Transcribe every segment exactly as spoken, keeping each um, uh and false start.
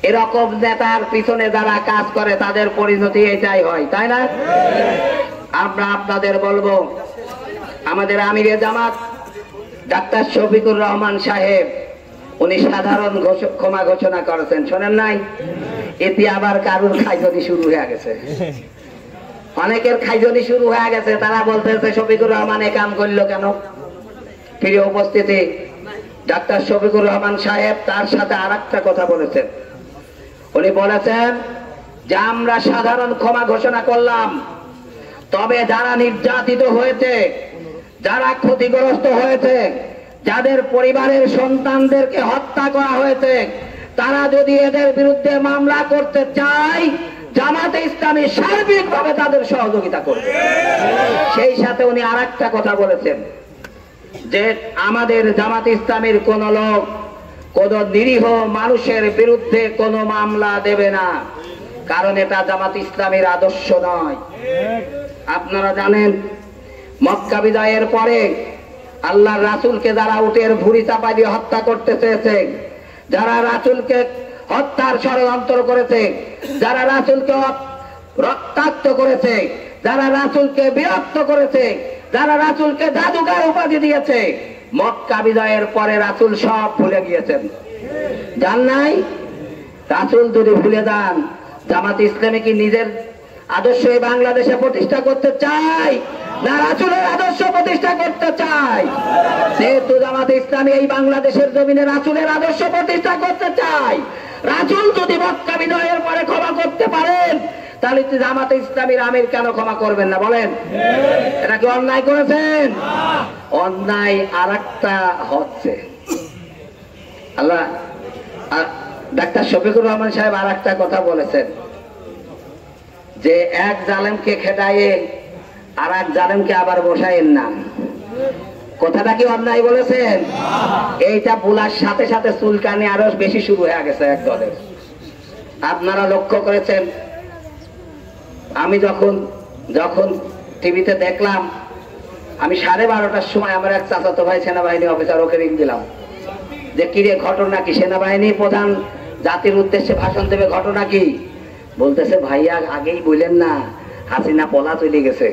এরকম নেতার পিছনে যারা কাজ করে তাদের পরিণতি এটাই হয়, তাই না? আমরা আপনাদের বলবো, আমাদের আমিরে জামাত ডাক্তার শফিকুর রহমান সাহেব উনি সাধারণ ক্ষমা ঘোষণা করেছেন, শোনেন নাই? এতে আবার কারুর খাইজনি শুরু হয়ে গেছে, অনেকের খাইজনি শুরু হয়ে গেছে। তারা বলতেছে শফিকুর রহমান এ কাম করলো কেন? প্রিয় উপস্থিতি, ডাক্তার শফিকুর রহমান সাহেব তার সাথে আর একটা কথা বলেছেন। উনি বলেছেন যে আমরা সাধারণ ক্ষমা ঘোষণা করলাম, তবে যারা নির্যাতিত হয়েছে, যারা ক্ষতিগ্রস্ত হয়েছে, যাদের পরিবারের সন্তানদেরকে হত্যা করা হয়েছে, তারা যদি এদের বিরুদ্ধে মামলা করতে চায়, জামাতে ইসলামী সার্বিকভাবে তাদের সহযোগিতা করবে। সেই সাথে উনি আর একটা কথা বলেছেন যে আমাদের জামাতে ইসলামীর কোন লোক কোন নিরীহ মানুষের বিরুদ্ধে কোন মামলা দেবে না, কারণ এটা জামাত ইসলামীর আদর্শ নয়। আপনারা জানেন মক্কা বিজয়ের পরে আল্লাহর রাসূলকে যারা উটের ভুঁড়ি চাপা দিয়ে হত্যা করতে চেয়েছে, যারা রাসূলকে হত্যার ষড়যন্ত্র করেছে, যারা রাসূলকে রক্তাক্ত করেছে, যারা রাসূলকে বিরক্ত করেছে, যারা রাসূলকে জাদুকর উপাধি দিয়েছে, মক্কা বিজয়ের পরে রাসূল সব ভুলে গিয়েছেন, জান নাই? রাসূল যদি ভুলে যান, জামাত ইসলামী কি নিজের আদর্শ এই বাংলাদেশে প্রতিষ্ঠা করতে চায় না রাসূলের আদর্শ প্রতিষ্ঠা করতে চায়? যেহেতু জামাত ইসলামী এই বাংলাদেশের জমিনে রাসূলের আদর্শ প্রতিষ্ঠা করতে চায়, রাসূল যদি মক্কা বিজয়ের পরে ক্ষমা করতে পারেন, তাহলে জামাত ইসলামীর আমির কেন ক্ষমা করবেন না বলেন? এটা কি অন্যায় করেছেন? অন্যায় আর একটা হচ্ছে। আল্লাহ ডাক্তার শফিকুর রহমান সাহেব আর একটা কথা বলেছেন যে এক জালেমকে খেদায়ে আর এক জালেমকে আবার বসায়েন না। কথাটা কি অন্যায় বলেছেন? এইটা বলার সাথে সাথে চুলকানি আরো বেশি শুরু হয়ে গেছে এক দলের। আপনারা লক্ষ্য করেছেন, আমি যখন যখন টিভিতে দেখলাম, আমি সাড়ে বারোটার সময় আমার এক চাচাতো ভাই সেনাবাহিনী অফিসার, ওকে রিং দিলাম যে কিরে ঘটনা কি? সেনাবাহিনী প্রধান জাতির উদ্দেশ্যে ভাষণ দেবে, ঘটনা কি? বলতেছে ভাইয়া আগেই বললেন না, হাসিনা পলা চলে গেছে,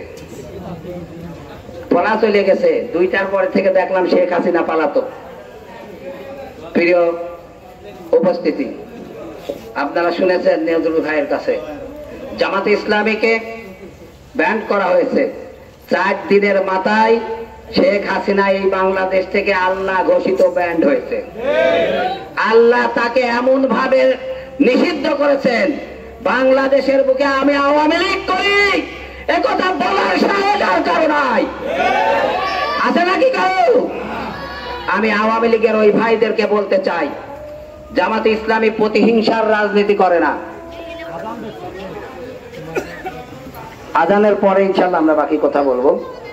পলা চলে গেছে। দুইটার পরে থেকে দেখলাম শেখ হাসিনা পালাতো। প্রিয় উপস্থিতি, আপনারা শুনেছেন নজরুল ভাইয়ের কাছে জামাতে ইসলামীকে ব্যান্ড করা হয়েছে। চার দিনের মাথায় শেখ হাসিনা এই বাংলাদেশ থেকে আল্লাহ ঘোষিত ব্যান্ড হয়েছে। আল্লাহ তাকে এমন ভাবে নিষিদ্ধ করেছেন, বাংলাদেশের বুকে আমি আওয়ামী লীগ করি একথা বলার সাহস আর কারো নাই, আছে নাকি কারো? আমি আওয়ামী লীগের ওই ভাইদেরকে বলতে চাই, জামাতে ইসলামী প্রতিহিংসার রাজনীতি করে না। আজানের পরে ইনশাআল্লাহ আমরা বাকি কথা বলবো।